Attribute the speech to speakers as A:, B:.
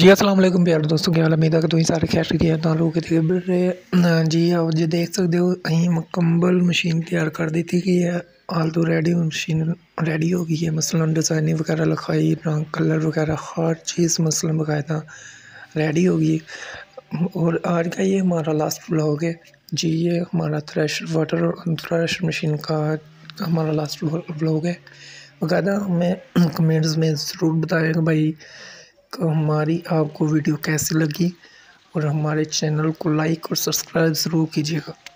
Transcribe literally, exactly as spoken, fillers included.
A: जी अस्सलाम वालेकुम प्यारे दोस्तों, क्या हाल है? उम्मीद है कि तुसीं सारे खैर खैरियत नाल होगे ते बड़े जी आओ जी देख सकते हो अहीं मुकम्मल मशीन तैयार कर दी गई है। हाल तो रेडी मशीन रेडी हो गई है। मसलन डिज़ाइनिंग वगैरह लिखाई, रंग कलर वगैरह हर चीज़ मसलन बाकायदा रेडी हो गई। और आज का ये हमारा लास्ट व्लॉग है जी। ये हमारा थ्रेशर वाटर थ्रेशर मशीन का हमारा लास्ट व्लॉग है। बाकायदा हमें कमेंट्स में ज़रूर बताएगा भाई हमारी आपको वीडियो कैसी लगी और हमारे चैनल को लाइक और सब्सक्राइब ज़रूर कीजिएगा।